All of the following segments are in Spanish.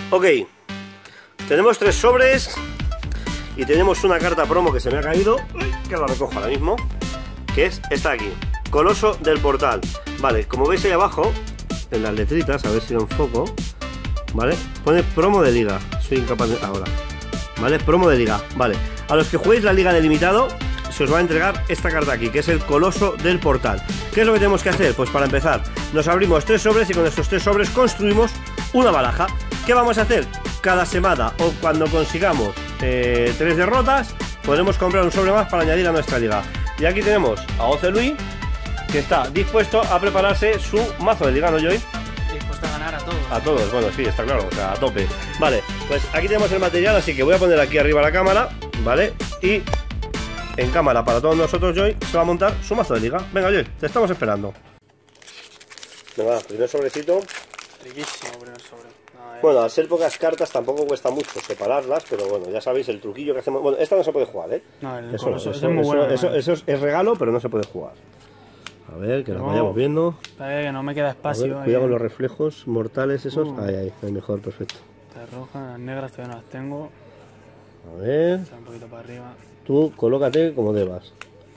Ok, tenemos 3 sobres y tenemos una carta promo que se me ha caído, que la recojo ahora mismo, que es esta de aquí, Coloso del Portal. Vale, como veis ahí abajo, en las letritas, a ver si lo enfoco, ¿vale? Pone promo de liga, soy incapaz de... ahora, ¿vale? Promo de liga, vale. A los que juguéis la liga delimitado, se os va a entregar esta carta aquí, que es el Coloso del Portal. ¿Qué es lo que tenemos que hacer? Pues para empezar, nos abrimos 3 sobres y con estos 3 sobres construimos una baraja. ¿Qué vamos a hacer? Cada semana o cuando consigamos 3 derrotas, podremos comprar un sobre más para añadir a nuestra liga. Y aquí tenemos a Oce Luis, que está dispuesto a prepararse su mazo de liga, ¿no, Joy? Dispuesto a ganar a todos. A todos, bueno, sí, está claro, o sea, a tope. Vale, pues aquí tenemos el material, así que voy a poner aquí arriba la cámara, ¿vale? Y en cámara para todos nosotros, Joy se va a montar su mazo de liga. Venga, Joy, te estamos esperando. Venga, primer sobrecito. Riquísimo primer sobre. Bueno, al ser pocas cartas tampoco cuesta mucho separarlas, pero bueno, ya sabéis el truquillo que hacemos. Bueno, esta no se puede jugar, ¿eh? No, el eso es muy bueno. Eso es regalo, pero no se puede jugar. A ver, que nos vayamos viendo. Que no me queda espacio. Ver, cuidado con los reflejos mortales esos. Ahí, mejor, perfecto. Las rojas, las negras todavía no las tengo. A ver. Un poquito para arriba. Tú colócate como debas.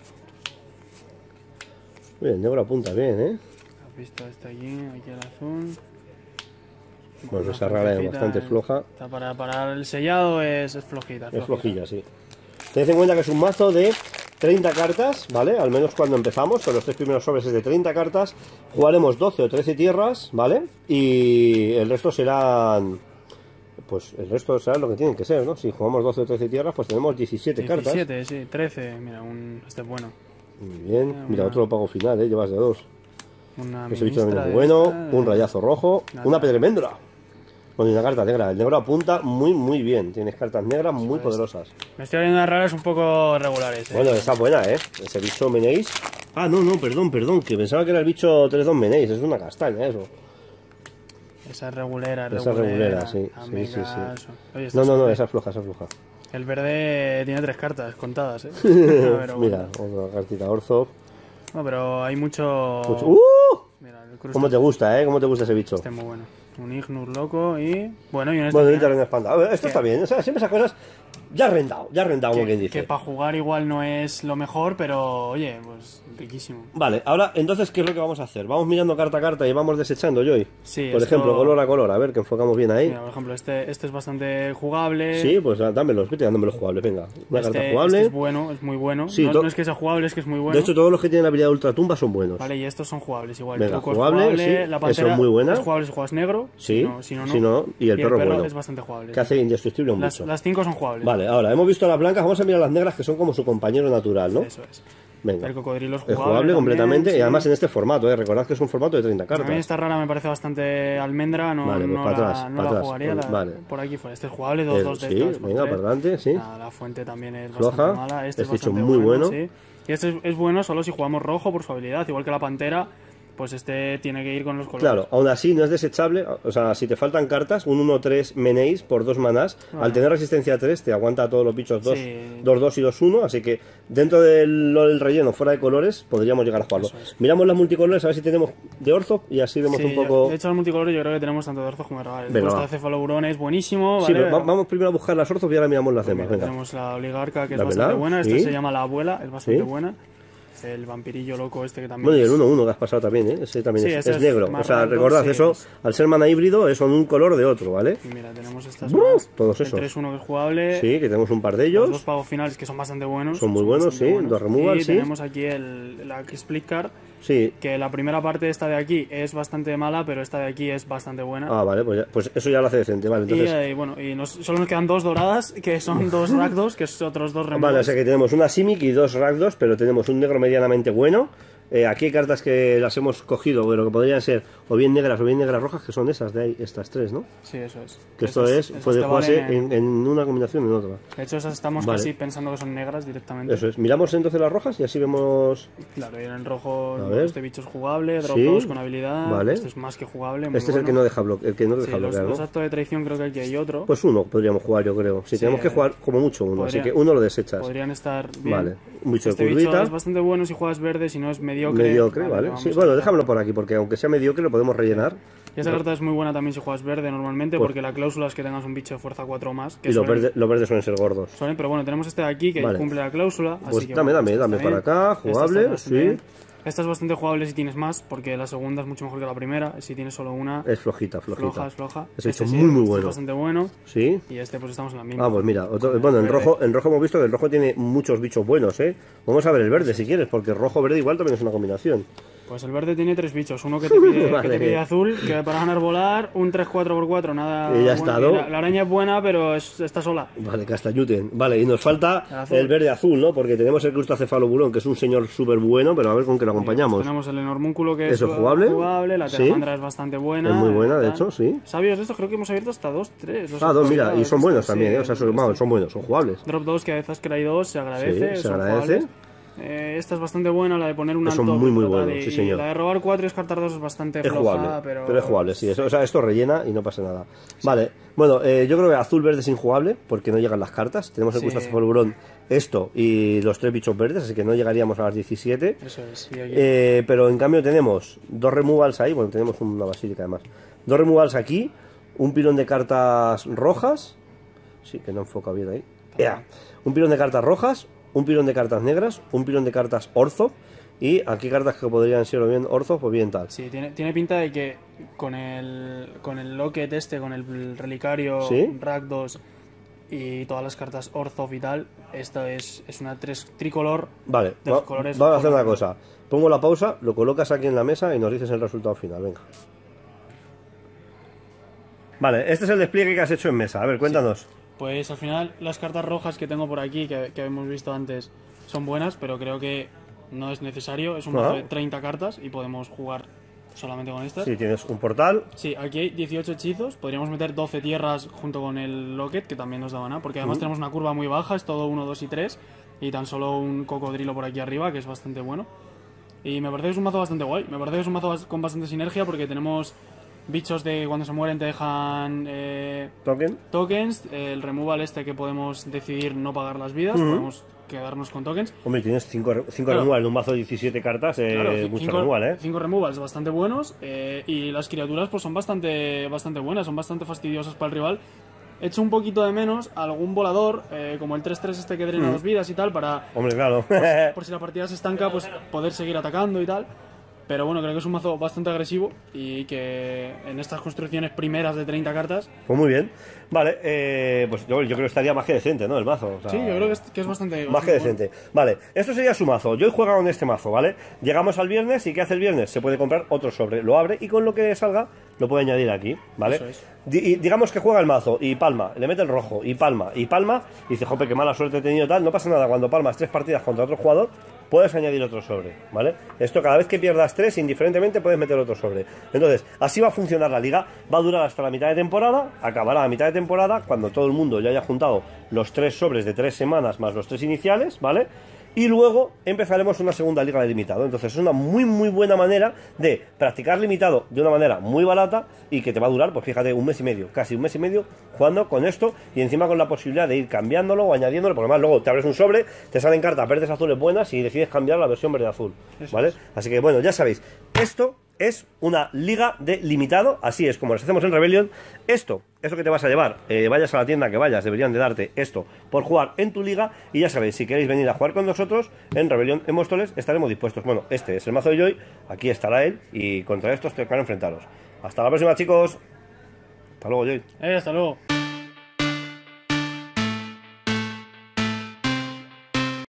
Muy bien, el negro apunta bien, ¿eh? Has visto este aquí el azul. Bueno, esa rara es bastante floja. Para el sellado es flojita. Es flojilla, sí. Tened en cuenta que es un mazo de 30 cartas, ¿vale? Al menos cuando empezamos, con los 3 primeros sobres es de 30 cartas. Jugaremos 12 o 13 tierras, ¿vale? Y el resto serán... pues el resto será lo que tienen que ser, ¿no? Si jugamos 12 o 13 tierras, pues tenemos 17 cartas. 17, sí, 13. Mira, este es bueno. Muy bien. Mira, otro pago final, ¿eh? Llevas de 2. Ese bicho también es muy bueno. Un rayazo rojo. Una pedremendra. Con una carta negra. El negro apunta muy bien. Tienes cartas negras muy poderosas. Me estoy viendo raras un poco regulares, ¿eh? Bueno, esa buena, ¿eh? Ese bicho Menéis. Ah, no, perdón. Que pensaba que era el bicho 3-2 Menéis. Es una castaña, eso. Esa es regulera, Esa es regulera, sí. Sí. Oye, no, esa es floja, El verde tiene 3 cartas contadas, ¿eh? Mira, otra cartita Orzhov. No, pero hay mucho... Mira, el ¿Cómo te gusta, eh? ¿Cómo te gusta ese bicho? Este es muy bueno. Un Ignur loco y... Bueno, y un espantado. A ver, esto está bien. O sea, siempre esas cosas... Ya has rentado, como quien dice. Que para jugar igual no es lo mejor, pero oye, pues riquísimo. Vale, ahora entonces, ¿qué es lo que vamos a hacer? Vamos mirando carta a carta y vamos desechando, Joy. Sí, por ejemplo, color a color, a ver, que enfocamos bien ahí. Mira, por ejemplo, este es bastante jugable. Sí, pues dámelos, vete dándomelos jugables, venga. Una carta jugable. Este es bueno, es muy bueno. Sí, no es que sea jugable, es que es muy bueno. De hecho, todos los que tienen la habilidad de ultratumba son buenos. Vale, y estos son jugables igual. Venga, jugable, sí, la pantera es muy buena. Es jugable si juegas negro. Sí, si no, y el perro bueno. Es bastante jugable. Que hace indestructible un bicho. Las 5 son jugables. Vale, ahora, hemos visto las blancas, vamos a mirar las negras que son como su compañero natural, ¿no? Eso es. Venga. El cocodrilo es jugable. Es jugable completamente, sí. Y además en este formato, recordad que es un formato de 30 cartas. A mí esta rara me parece bastante almendra, no, vale, pues no, para atrás, no la jugaría por aquí fuera. Este es jugable, dos de estos. Sí, venga, para adelante, sí. La fuente también es floja. Bastante mala. Este es bastante muy bueno. Sí. Y este es bueno solo si jugamos rojo por su habilidad, igual que la pantera. Pues este tiene que ir con los colores. Claro, aún así no es desechable. O sea, si te faltan cartas, un 1-3 Menéis por 2 manás, al tener resistencia a 3 te aguanta a todos los bichos 2-2 y 2-1. Así que dentro del relleno, fuera de colores, podríamos llegar a jugarlo. Miramos las multicolores a ver si tenemos de Orzhov y así vemos un poco. De hecho, los multicolores yo creo que tenemos tanto de Orzhov como de Regales. Este cefaloburón es buenísimo. Sí, pero vamos primero a buscar las Orzhov y ahora miramos las demás. Tenemos la oligarca que es bastante buena. Esta se llama la abuela, es bastante buena. El vampirillo loco este que también... Bueno, y el 1-1 que has pasado también, ¿eh? Ese también es negro. O sea, recordad eso, al ser mana híbrido, son un color de otro, ¿vale? Y mira, tenemos estas todos esos. El 3-1 que es jugable. Sí, que tenemos un par de ellos. Los 2 pagos finales que son bastante buenos. Son muy buenos, sí. 2 removal, sí. Tenemos aquí la split card. Sí. Que la primera parte de esta de aquí es bastante mala, pero esta de aquí es bastante buena. Ah, vale, pues eso ya lo hace decente, vale. Entonces... Y bueno, solo nos quedan 2 doradas, que son 2 Rakdos, que son otros 2 removals. Vale, o sea que tenemos una Simic y 2 Rakdos, pero tenemos un negro medianamente bueno. Aquí hay cartas que las hemos cogido, pero que podrían ser o bien negras rojas, que son esas de ahí, estas 3, ¿no? Sí, eso es. Que esto puede jugarse en una combinación o en otra. De hecho, esas estamos casi pensando que son negras directamente. Eso es. Miramos entonces las rojas y así vemos... Claro, y en el rojo este bicho es jugable, drop 2 con habilidad, este es más que jugable. Este es el que no deja bloquear, los actos de traición creo que aquí hay otro. Pues uno podríamos jugar, yo creo. Si tenemos que jugar como mucho uno, así que uno lo desechas. Podrían estar bien. Vale, un bicho este de curvita. Bicho es bastante bueno si juegas verde, si no es mediocre. Mediocre, vale. Sí, bueno, déjamelo por aquí, porque aunque sea mediocre lo podemos rellenar. Y esta carta es muy buena también si juegas verde normalmente, porque la cláusula es que tengas un bicho de fuerza 4 o más. Que y los verdes suelen ser gordos. Pero bueno, tenemos este de aquí que cumple la cláusula. Pues así que, dame para acá, jugable, sí. Esta es bastante jugable si tienes más, porque la segunda es mucho mejor que la primera. Si tienes solo una... Es flojita. Es floja. Es hecho muy bueno. Es bastante bueno. Sí. Y este pues estamos en la misma. Ah, pues mira, bueno, en rojo hemos visto que el rojo tiene muchos bichos buenos, ¿eh? Vamos a ver el verde si quieres, porque rojo-verde igual también es una combinación. Pues el verde tiene 3 bichos, uno que te pide azul, que para ganar volar, un 3-4x4, nada... Y ya está, ¿no? La araña es buena, pero está sola. Vale, castayuten. Vale, y nos falta el verde-azul, ¿no? Porque tenemos el crustacefalobulón, que es un señor súper bueno, pero a ver con qué lo acompañamos. Tenemos el enormúnculo, que es jugable, la telamandra es bastante buena. Es muy buena, de hecho, sí. Sabios de estos creo que hemos abierto hasta 2, 3. Dos, mira, y son buenos también, ¿eh? O sea, son buenos, son jugables. Drop 2, que a veces que hay 2, se agradece. Sí, se agradece. Esta es bastante buena, la de poner un alto. Son muy buenos, sí señor. La de robar 4 y descartar 2 es bastante floja, pero es jugable, sí. O sea, esto rellena y no pasa nada. Vale, bueno, yo creo que azul-verde es injugable porque no llegan las cartas. Tenemos el crustacefalobulón, esto y los 3 bichos verdes, así que no llegaríamos a las 17. Eso es, sí, pero en cambio tenemos 2 removals ahí, bueno, tenemos una basílica además. 2 removals aquí, un pilón de cartas rojas. Sí, que no enfoca bien ahí. Un pilón de cartas rojas, un pilón de cartas negras, un pilón de cartas orzo, y aquí cartas que podrían ser o bien orzo o bien tal. Sí, tiene pinta de que con el locket con el relicario, Rakdos y todas las cartas orzo y tal, esta es una tricolor. Vale, vamos a hacer una cosa. Pongo la pausa, lo colocas aquí en la mesa y nos dices el resultado final, venga. Vale, este es el despliegue que has hecho en mesa, a ver, cuéntanos. Sí. Pues al final las cartas rojas que tengo por aquí, que hemos visto antes, son buenas, pero creo que no es necesario. Es un mazo de 30 cartas y podemos jugar solamente con estas. Sí, tienes un portal. Sí, aquí hay 18 hechizos. Podríamos meter 12 tierras junto con el locket, que también nos da mana, porque además tenemos una curva muy baja, es todo 1, 2 y 3, y tan solo un cocodrilo por aquí arriba, que es bastante bueno. Y me parece que es un mazo bastante guay. Me parece que es un mazo con bastante sinergia, porque tenemos bichos de cuando se mueren te dejan tokens, el removal que podemos decidir no pagar las vidas, podemos quedarnos con tokens. Hombre, tienes 5 removal en un mazo de 17 cartas, mucho removal, 5 removals bastante buenos, y las criaturas pues son bastante buenas, son bastante fastidiosas para el rival. He hecho un poquito de menos algún volador, como el 3-3 que drena 2 vidas y tal, para... Hombre, claro. por si la partida se estanca, pues poder seguir atacando y tal. Pero bueno, creo que es un mazo bastante agresivo y que en estas construcciones primeras de 30 cartas... Pues muy bien. Vale, pues yo creo que estaría más que decente, ¿no? El mazo. O sea, sí, yo creo que es bastante... Más que decente. Bueno. Vale, esto sería su mazo. Yo he jugado con este mazo, ¿vale? Llegamos al viernes y ¿qué hace el viernes? Se puede comprar otro sobre. Lo abre y con lo que salga lo puede añadir aquí, ¿vale? Eso es. Digamos que juega el mazo y palma, le mete el rojo y palma, y dice, jope, qué mala suerte he tenido tal. No pasa nada, cuando palmas 3 partidas contra otro jugador, puedes añadir otro sobre, ¿vale? Esto cada vez que pierdas 3, indiferentemente puedes meter otro sobre. Entonces, así va a funcionar la liga. Va a durar hasta la mitad de temporada, acabará a mitad de temporada, cuando todo el mundo ya haya juntado los 3 sobres de 3 semanas más los 3 iniciales, ¿vale? Y luego empezaremos una segunda liga de limitado. Entonces es una muy buena manera de practicar limitado de una manera muy barata y que te va a durar, pues fíjate, un mes y medio, casi un mes y medio jugando con esto, y encima con la posibilidad de ir cambiándolo o añadiéndolo, porque además luego te abres un sobre, te salen cartas verdes, azules buenas y decides cambiar la versión verde-azul, ¿vale? Así que bueno, ya sabéis, esto es una liga de limitado, así es como las hacemos en Rebellion. Esto es lo que te vas a llevar, vayas a la tienda que vayas, deberían de darte esto por jugar en tu liga. Y ya sabéis, si queréis venir a jugar con nosotros en Rebellion en Móstoles, estaremos dispuestos. Bueno, este es el mazo de Joy, aquí estará él, y contra estos tocará enfrentaros. Hasta la próxima, chicos. Hasta luego, Joy. Hasta luego.